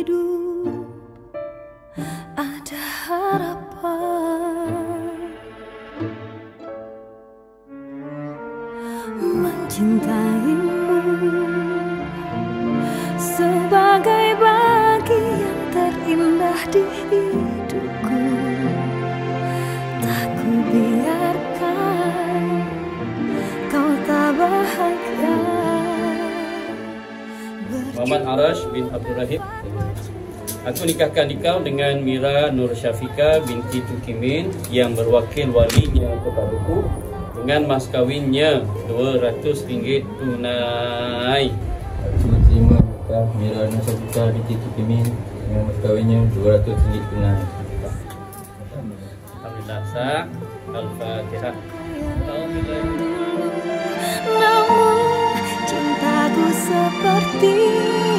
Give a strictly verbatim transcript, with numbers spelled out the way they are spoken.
hidup ada harapan. Mencintaimu sebagai bagian terindah di hidupku. Tak ku biarkan kau tak bahagia. Muhammad Arash bin Abdul Rahim. Aku nikahkan dikau dengan Mira Nur Syafiqah binti Tukimin yang berwakil walinya kepadaku dengan mas kawinnya dua ratus ringgit tunai. Aku terima nikah Mira Nur Syafiqah binti Tukimin dengan mas kawinnya dua ratus ringgit tunai. Alhamdulillah. Sah. Al-Fatihah. Namun cintaku seperti